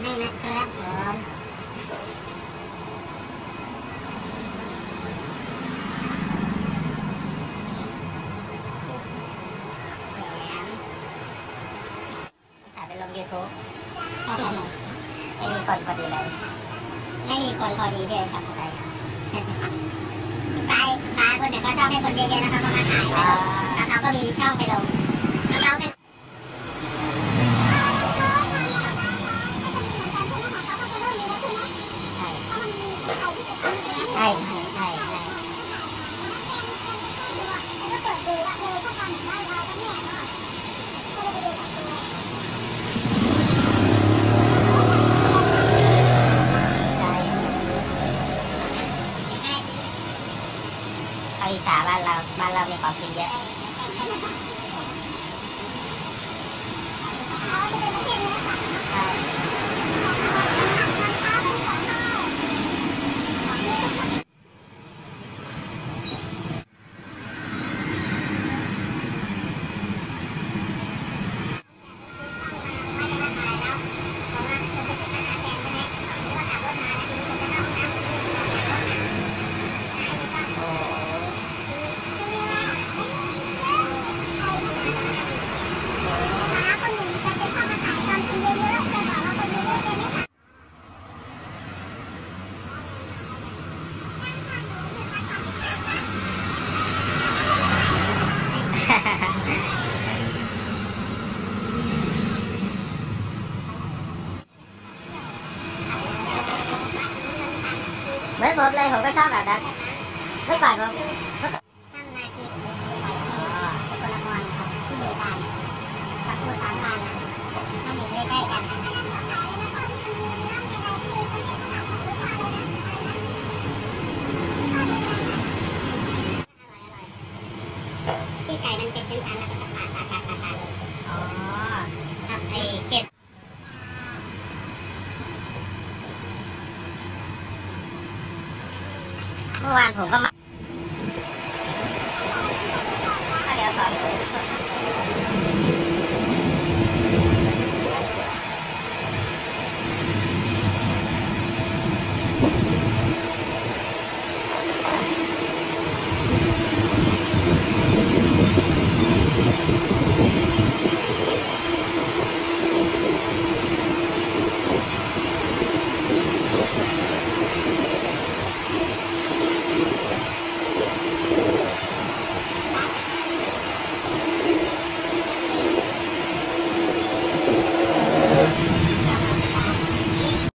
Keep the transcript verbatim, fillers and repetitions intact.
ให้นะครับผมถ่ายไปลง ยูทูบ ไม่มีคนพอดีเลยไม่มีคนพอดีเลยครับใช่ปลาปลาคนเนี่ยเขาชอบให้คนเยอะๆแล้วเขาก็มาถ่ายแล้วเขาก็มีช่องไปลงแล้วเขาเป็นใช่ใช่ใช่ใช่อีสานบ้านเราบ้านเรามีของกินเยอะเหมือนผมเลยผมก็ชอบแบบนั้นเมื่อก่อนผมทำนาคีเป็นคนละมอนครับที่อยู่กันกับผู้สามพันมันอยู่ใกล้ๆกันที่ไก่มันเป็นชั้นๆแล้วก็ปาดปาดปาดปาดปาดอ๋อครับไอ้เก็บเมื่อวานผมก็มา